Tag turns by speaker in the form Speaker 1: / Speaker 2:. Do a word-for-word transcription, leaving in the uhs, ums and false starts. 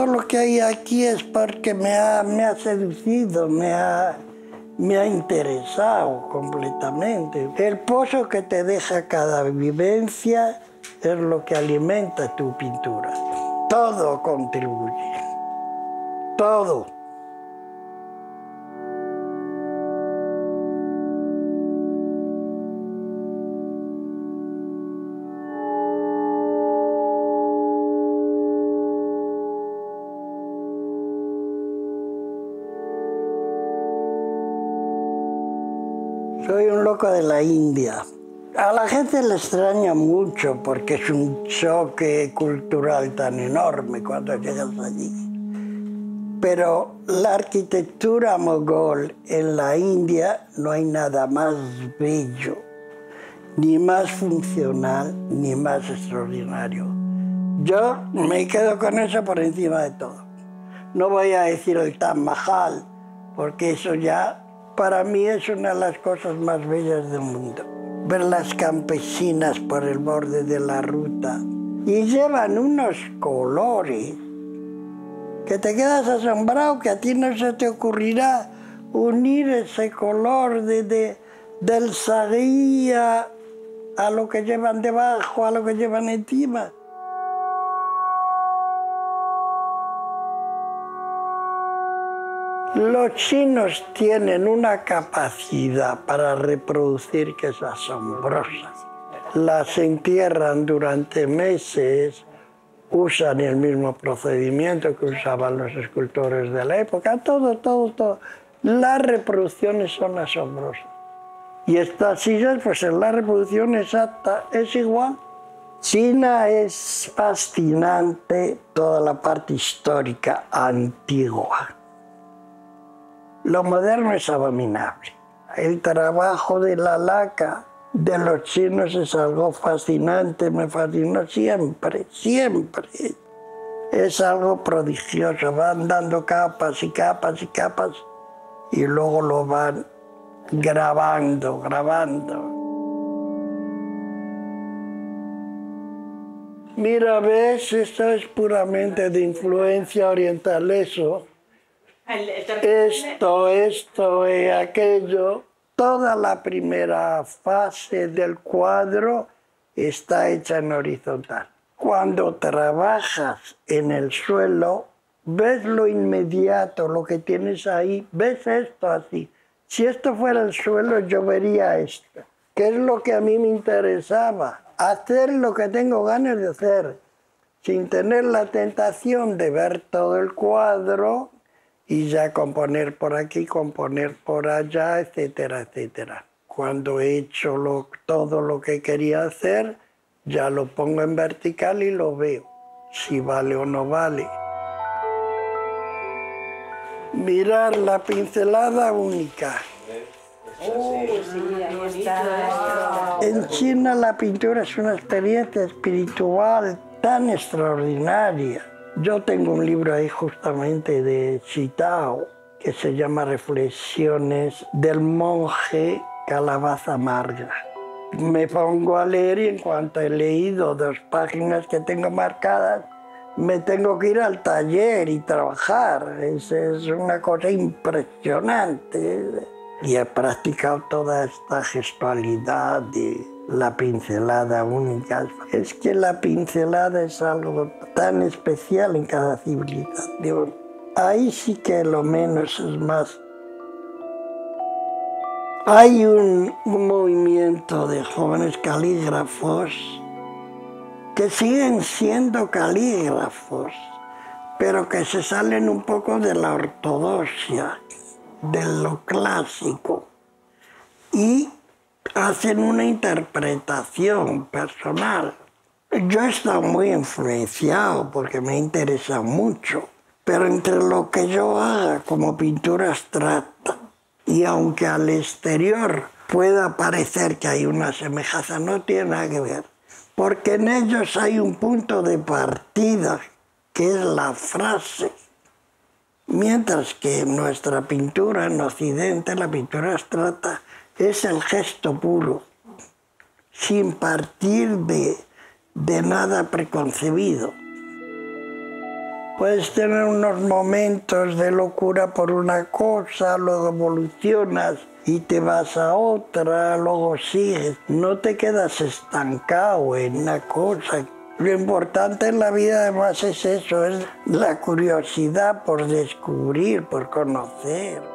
Speaker 1: todo lo que hay aquí es porque me ha, me ha seducido, me ha, me ha interesado completamente. El pozo que te deja cada vivencia es lo que alimenta tu pintura. Todo contribuye, todo. Soy un loco de la India. A la gente le extraña mucho porque es un choque cultural tan enorme cuando llegas allí. Pero la arquitectura mogol en la India no hay nada más bello, ni más funcional, ni más extraordinario. Yo me quedo con eso por encima de todo. No voy a decir el Taj Mahal, porque eso ya para mí es una de las cosas más bellas del mundo. Ver las campesinas por el borde de la ruta y llevan unos colores que te quedas asombrado, que a ti no se te ocurrirá unir ese color de, de, del sagüí a, a lo que llevan debajo, a lo que llevan encima. Los chinos tienen una capacidad para reproducir que es asombrosa. Las entierran durante meses, usan el mismo procedimiento que usaban los escultores de la época, todo, todo, todo. Las reproducciones son asombrosas. Y estas sillas, pues en la reproducción exacta es igual. China es fascinante, toda la parte histórica antigua. Lo moderno es abominable. El trabajo de la laca de los chinos es algo fascinante, me fascinó siempre, siempre. Es algo prodigioso, van dando capas y capas y capas y luego lo van grabando, grabando. Mira, ves, esto es puramente de influencia oriental, eso. Esto, esto y aquello, toda la primera fase del cuadro está hecha en horizontal. Cuando trabajas en el suelo, ves lo inmediato, lo que tienes ahí, ves esto así. Si esto fuera el suelo, yo vería esto. ¿Qué es lo que a mí me interesaba? Hacer lo que tengo ganas de hacer, sin tener la tentación de ver todo el cuadro y ya componer por aquí, componer por allá, etcétera, etcétera. Cuando he hecho lo, todo lo que quería hacer, ya lo pongo en vertical y lo veo, si vale o no vale. Mirar la pincelada única.
Speaker 2: Oh, sí, ahí está.
Speaker 1: En China la pintura es una experiencia espiritual tan extraordinaria. Yo tengo un libro ahí justamente de Chitao que se llama Reflexiones del monje Calabaza Amarga. Me pongo a leer y en cuanto he leído dos páginas que tengo marcadas, me tengo que ir al taller y trabajar. Es, es una cosa impresionante. Y he practicado toda esta gestualidad de la pincelada única. Es que la pincelada es algo tan especial en cada civilización. Ahí sí que lo menos es más. Hay un, un movimiento de jóvenes calígrafos que siguen siendo calígrafos, pero que se salen un poco de la ortodoxia, de lo clásico, y hacen una interpretación personal. Yo he estado muy influenciado porque me interesa mucho, pero entre lo que yo haga como pintura abstracta y aunque al exterior pueda parecer que hay una semejanza, no tiene nada que ver, porque en ellos hay un punto de partida que es la frase. Mientras que nuestra pintura en Occidente, la pintura abstracta, es el gesto puro, sin partir de, de nada preconcebido. Puedes tener unos momentos de locura por una cosa, luego evolucionas y te vas a otra, luego sigues. No te quedas estancado en una cosa. Lo importante en la vida además es eso, es la curiosidad por descubrir, por conocer.